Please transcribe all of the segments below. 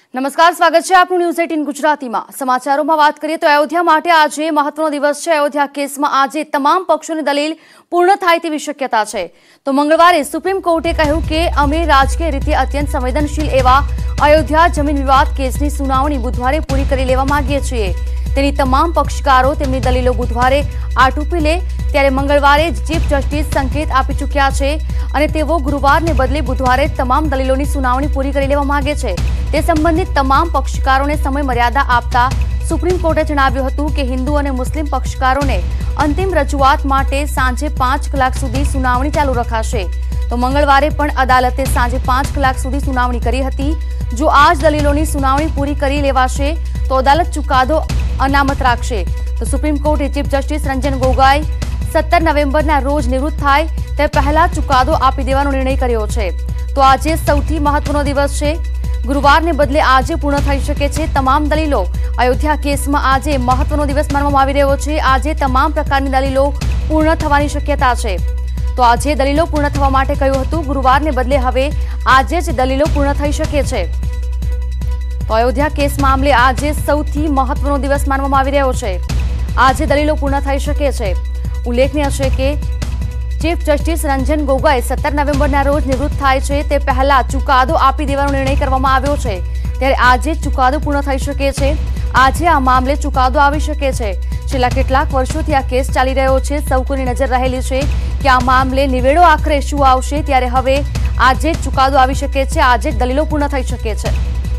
નમસ્કાર, સ્વાગત છે આપનું ન્યૂઝ 18 ગુજરાતીમાં। સમાચારોમાં વાત કરીએ તો અયોધ્યા માટે આજે મહત્વનો દિવસ છે। અયોધ્યા કેસમાં આજે તમામ પક્ષોની દલીલ પૂર્ણ થાય તેવી શક્યતા છે। તો મંગળવારે સુપ્રીમ કોર્ટે કહ્યું કે અમે રાજકીય રીતે અત્યંત સંવેદનશીલ એવા અયોધ્યા જમીન વિવાદ કેસની સુનાવણી બુધવારે પૂરી કરી લેવા માંગીએ છીએ। તેની તમામ પક્ષકારો તેમની દલીલો બુધવારે આટોપી લે ત્યારે મંગળવારે ચીફ જસ્ટિસ સંકેત આપી ચૂક્યા છે અને તેઓ ગુરુવારને બદલે બુધવારે તમામ દલીલોની સુનાવણી પૂરી કરી લેવા માંગે છે। તે સંબંધિત તમામ પક્ષકારોને સમય મર્યાદા આપતા સુપ્રીમ કોર્ટે જણાવ્યું હતું કે હિન્દુ અને મુસ્લિમ પક્ષકારોને અંતિમ રજૂઆત માટે સાંજે 5 કલાક સુધી સુનાવણી ચાલુ રખાશે। તો મંગળવારે પણ અદાલતે સાંજે 5 કલાક સુધી સુનાવણી કરી હતી। જો આ જ દલીલોની સુનાવણી પૂરી કરી લેવાશે તો અદાલત ચુકાદો અનામત રાખશે। તો સુપ્રીમ કોર્ટે ચીફ જસ્ટિસ રંજન ગોગોઈ 17 નવેમ્બરના રોજ નિવૃત્ત થાય તે પહેલા ચુકાદો આપી દેવાનો નિર્ણય કર્યો છે। તો આજે સૌથી મહત્વનો દિવસ છે। ગુરુવારને બદલે આજે પૂર્ણ થઈ શકે છે તમામ દલીલો। અયોધ્યા કેસમાં આજે મહત્વનો દિવસ માનવામાં આવી રહ્યો છે। આજે તમામ પ્રકારની દલીલો પૂર્ણ થવાની શક્યતા છે। તો આજે દલીલો પૂર્ણ થવા માટે કહ્યું હતું, ગુરુવારને બદલે હવે આજે જ દલીલો પૂર્ણ થઈ શકે છે। તો અયોધ્યા કેસ મામલે આજે સૌથી મહત્વનો દિવસ માનવામાં આવી રહ્યો છે। આજે દલીલો પૂર્ણ થઈ શકે છે। ઉલ્લેખનીય છે કે ચીફ જસ્ટિસ રંજન ગોગોઈ 17 નવેમ્બરના રોજ નિવૃત્ત થાય છે તે પહેલા ચુકાદો આપી દેવાનો નિર્ણય કરવામાં આવ્યો છે। ત્યારે આજે ચુકાદો પૂર્ણ થઈ શકે છે। આજે આ મામલે ચુકાદો આવી શકે છે। છેલ્લા કેટલાક વર્ષોથી આ કેસ ચાલી રહ્યો છે। સૌ કોઈની નજર રહેલી છે કે આ મામલે નિવેડો આખરે શું આવશે। ત્યારે હવે આજે ચુકાદો આવી શકે છે। આજે દલીલો પૂર્ણ થઈ શકે છે।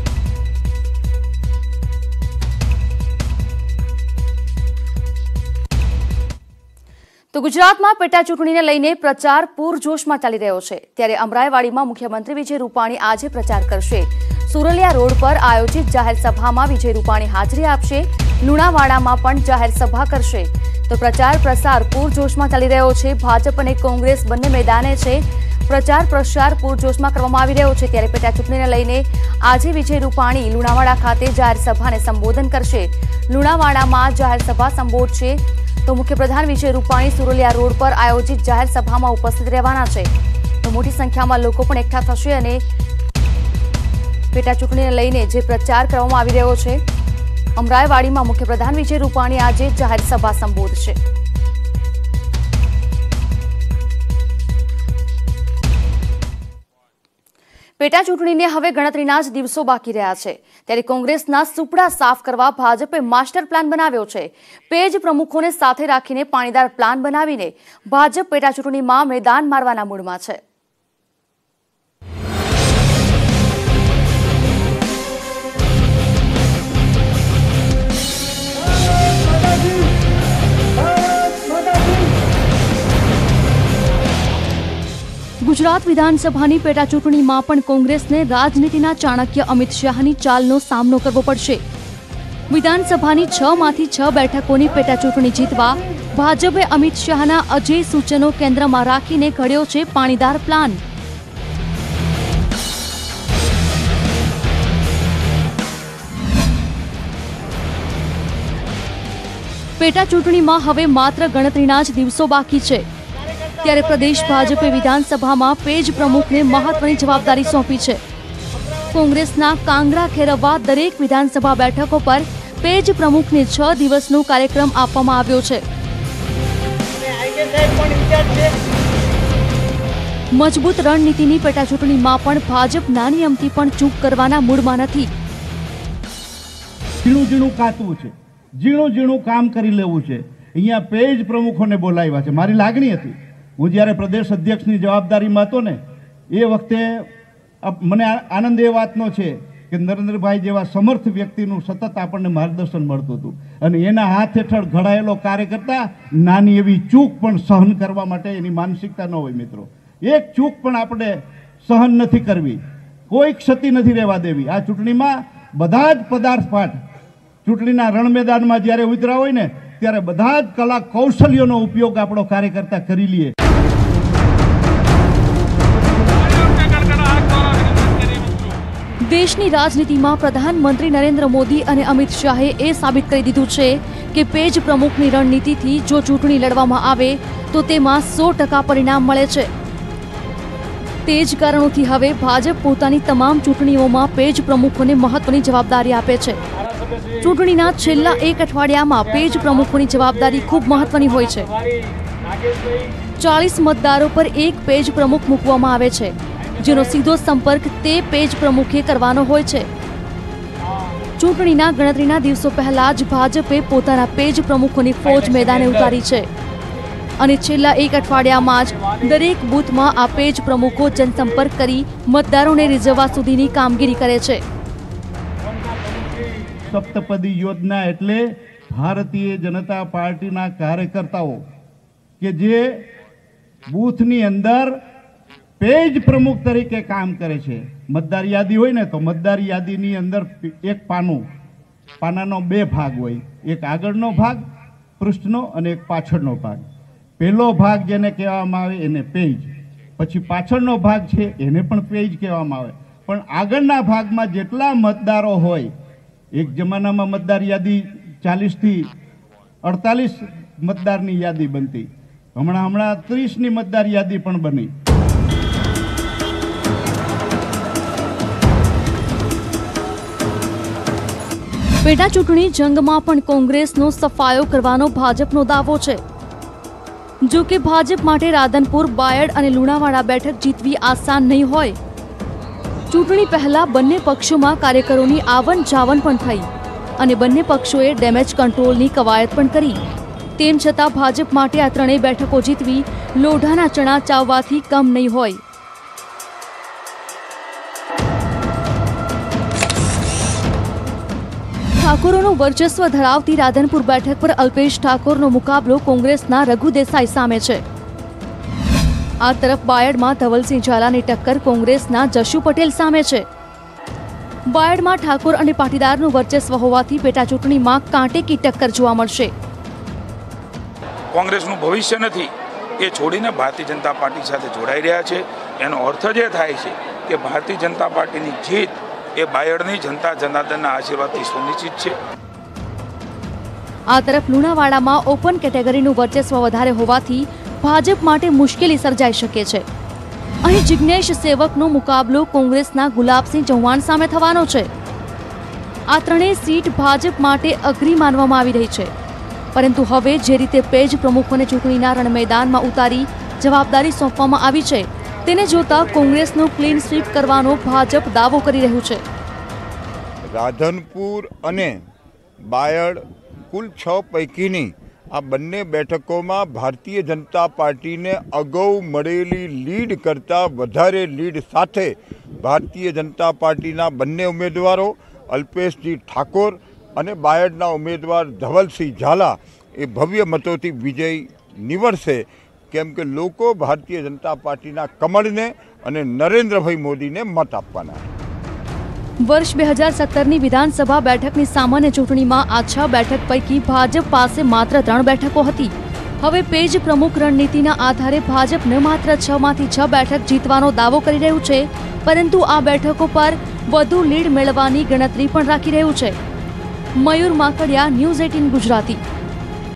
તો ગુજરાતમાં પેટા ચૂંટણીને લઈને પ્રચાર પૂરજોશમાં ચાલી રહ્યો છે। ત્યારે અમરાઈવાડીમાં મુખ્યમંત્રી વિજય રૂપાણી આજે પ્રચાર કરશે। સુરલિયા રોડ પર આયોજિત જાહેર સભામાં વિજય રૂપાણી હાજરી આપશે। લુણાવાડામાં પણ જાહેર સભા કરશે। તો પ્રચાર પ્રસાર પૂરજોશમાં ચાલી રહ્યો છે। ભાજપ અને કોંગ્રેસ બંને મેદાને છે। પ્રચાર પ્રસાર પૂરજોશમાં કરવામાં આવી રહ્યો છે। ત્યારે પેટા ચૂંટણીને લઈને આજે વિજય રૂપાણી લુણાવાડા ખાતે જાહેર સભાને સંબોધન કરશે। લુણાવાડામાં જાહેર સભા સંબોધશે તો મુખ્યપ્રધાન વિજય રૂપાણી સુરલિયા રોડ પર આયોજિત જાહેર સભામાં ઉપસ્થિત રહેવાના છે। તો મોટી સંખ્યામાં લોકો પણ એકઠા થશે અને પેટા ચૂંટણીને લઈને જે પ્રચાર કરવામાં આવી રહ્યો છે, અમરાઈવાડીમાં મુખ્યપ્રધાન વિજય રૂપાણી આજે જાહેર સભા સંબોધશે। પેટા ચૂંટણીને હવે ગણતરીના જ દિવસો બાકી રહ્યા છે। ત્યારે કોંગ્રેસના સુપડા સાફ કરવા ભાજપે માસ્ટર પ્લાન બનાવ્યો છે। પેજ પ્રમુખોને સાથે રાખીને પાણીદાર પ્લાન બનાવીને ભાજપ પેટા ચૂંટણીમાં મેદાન મારવાના મૂડમાં છે। ગુજરાત વિધાનસભાની પેટા ચૂંટણીમાં પણ કોંગ્રેસને રાજનીતિના ચાણક્ય અમિત શાહની ચાલનો સામનો કરવો પડશે। વિધાનસભાની 6માંથી 6 બેઠકોની પેટા ચૂંટણી જીતવા ભાજપે અમિત શાહના અજેય સૂચનો કેન્દ્રમાં રાખીને ઘડ્યો છે પાણીદાર પ્લાન। પેટા ચૂંટણીમાં હવે માત્ર ગણતરીના જ દિવસો બાકી છે। ત્યારે પ્રદેશ ભાજપે વિધાનસભામાં પેજ પ્રમુખને મહત્વની જવાબદારી સોંપી છે। કોંગ્રેસના કાંગરા ખેરવવા દરેક વિધાનસભા બેઠકો પર પેજ પ્રમુખને 6 દિવસનો કાર્યક્રમ આપવામાં આવ્યો છે। મજબૂત રણનીતિની પેટા ચૂંટણીમાં પણ ભાજપ નાની અમથી પણ ચૂક કરવાના મૂડમાં નથી। ઝીણું કાચવું છે, ઝીણું કામ કરી લેવું છે। અહીંયા પેજ પ્રમુખોને બોલાવ્યા છે। મારી લાગણી હતી, હું જ્યારે પ્રદેશ અધ્યક્ષની જવાબદારીમાં હતો ને એ વખતે મને આનંદ એ વાતનો છે કે નરેન્દ્રભાઈ જેવા સમર્થ વ્યક્તિનું સતત આપણને માર્ગદર્શન મળતું હતું અને એના હાથ હેઠળ ઘડાયેલો કાર્યકર્તા નાની એવી ચૂક પણ સહન કરવા માટે એની માનસિકતા ન હોય। મિત્રો, એક ચૂક પણ આપણે સહન નથી કરવી, કોઈ ક્ષતિ નથી રહેવા દેવી। આ ચૂંટણીમાં બધા જ પદાર્થ પાઠ ચૂંટણીના રણ મેદાનમાં જ્યારે ઉતર્યા હોય ને ત્યારે બધા જ કલા કૌશલ્યોનો ઉપયોગ આપણો કાર્યકર્તા કરી લઈએ। દેશની રાજનીતિમાં પ્રધાનમંત્રી નરેન્દ્ર મોદી અને અમિત શાહે એ સાબિત કરી દીધું છે કે પેજ પ્રમુખની રણનીતિથી જો ચૂંટણી લડવામાં આવે તો તેમાં 100% પરિણામ મળે છે। તે જ કારણોથી હવે ભાજપ પોતાની તમામ ચૂંટણીઓમાં પેજ પ્રમુખોને મહત્વની જવાબદારી આપે છે। ચૂંટણીના છેલ્લા એક અઠવાડિયામાં પેજ પ્રમુખોની જવાબદારી ખૂબ મહત્વની હોય છે। 40 મતદારો પર એક પેજ પ્રમુખ મૂકવામાં આવે છે, જેનો સીધો સંપર્ક તે પેજ પ્રમુખે કરવાનો હોય છે। ચૂંટણીના ગણતરીના દિવસો પહેલા જ ભાજપે પોતાના પેજ પ્રમુખોની ફોજ મેદાને ઉતારી છે અને છેલ્લા એક અઠવાડિયામાં જ દરેક બૂથમાં આ પેજ પ્રમુખો જનસંપર્ક કરી મતદારોને રીઝવવા સુધીની કામગીરી કરે છે। સપ્તપદી યોજના એટલે ભારતીય જનતા પાર્ટીના કાર્યકર્તાઓ કે જે બૂથની અંદર પેજ પ્રમુખ તરીકે કામ કરે છે। મતદાર યાદી હોય ને તો મતદાર યાદીની અંદર એક પાનાનો બે ભાગ હોય, એક આગળનો ભાગ પૃષ્ઠનો અને એક પાછળનો ભાગ। પહેલો ભાગ જેને કહેવામાં આવે એને પેજ, પછી પાછળનો ભાગ છે એને પણ પેજ કહેવામાં આવે। પણ આગળના ભાગમાં જેટલા મતદારો હોય, એક જમાનામાં મતદાર યાદી 40 થી 48 મતદારની યાદી બનતી, હમણાં 30ની મતદાર યાદી પણ બની। પેટા ચૂંટણી જંગમાં પણ કોંગ્રેસનો સફાયો કરવાનો ભાજપનો દાવો છે। જો કે ભાજપ માટે રાધનપુર, બાયડ અને લુણાવાડા બેઠક જીતવી આસાન નહીં હોય। ચૂંટણી પહેલા બંને પક્ષોમાં કાર્યકરોની આવન જાવન પણ થઈ અને બંને પક્ષોએ ડેમેજ કંટ્રોલની કવાયત પણ કરી। તેમ છતાં ભાજપ માટે આ ત્રણેય બેઠકો જીતવી લોઢાના ચણા ચાવવાથી કમ નહીં હોય। ઠાકોરોનું વર્ચસ્વ ધરાવતી રાધનપુર બેઠક પર અલ્પેશ ઠાકોરનો મુકાબલો કોંગ્રેસના રઘુ દેસાઈ સામે છે। આ તરફ બાયડમાં ધવલસિંહ ઝાલાની ટક્કર કોંગ્રેસના જશુ પટેલ સામે છે। બાયડમાં ઠાકોર અને પાટીદારનું વર્ચસ્વ હોવાથી પેટા ચૂંટણીમાં કાંટેકી ટક્કર જોવા મળશે। કોંગ્રેસનું ભવિષ્ય નથી એ છોડીને ભારતીય જનતા પાર્ટી સાથે જોડાઈ રહ્યા છે। એનો અર્થ જ એ થાય છે કે ભારતીય જનતા પાર્ટીની જીત એ બાયડની જનતા જનાર્દનના આશીર્વાદથી સુનિશ્ચિત છે। આ તરફ લુણાવાડામાં ઓપન કેટેગરીનું વર્ચસ્વ વધારે હોવાથી ભાજપ માટે મુશ્કેલી સર્જાઈ શકે છે। અહીં જિગ્નેશ સેવકનો મુકાબલો કોંગ્રેસના ગુલાબસિંહ ચૌહાણ સામે થવાનો છે। આ ત્રણેય સીટ ભાજપ માટે અઘરી માનવામાં આવી રહી છે, પરંતુ હવે જે રીતે પેજ પ્રમુખોને ચૂંટણીના રણમેદાનમાં ઉતારી જવાબદારી સોંપવામાં આવી છે, તેને જોતા કોંગ્રેસનું ક્લીન સ્વીપ કરવાનો ભાજપ દાવો કરી રહ્યું છે। રાધનપુર અને બાયડ કુલ 6 પૈકીની આ બંને બેઠકોમાં ભારતીય જનતા પાર્ટીને અગાઉ મળેલી લીડ કરતાં વધારે લીડ સાથે ભારતીય જનતા પાર્ટીના બંને ઉમેદવારો અલ્પેશજી ઠાકોર અને બાયડના ઉમેદવાર ધવલસિંહ ઝાલા એ ભવ્ય મતોથી વિજય નિવડશે। કેમ કે લોકો ભારતીય જનતા પાર્ટીના કમળને અને નરેન્દ્રભાઈ મોદીને મત આપવાના। વર્ષ 2017ની વિધાનસભા બેઠકની સામાન્ય ચૂંટણીમાં આ 6 બેઠક પૈકી ભાજપ પાસે માત્ર 3 બેઠકો હતી। હવે પેજ પ્રમુખ રણનીતિના આધારે ભાજપ ન માત્ર 6માંથી 6 બેઠક જીતવાનો દાવો કરી રહ્યું છે, પરંતુ આ બેઠકો પર વધુ લીડ મેળવવાની ગણતરી પણ રાખી રહ્યું છે। મયુર માકડિયા, ન્યૂઝ 18 ગુજરાતી।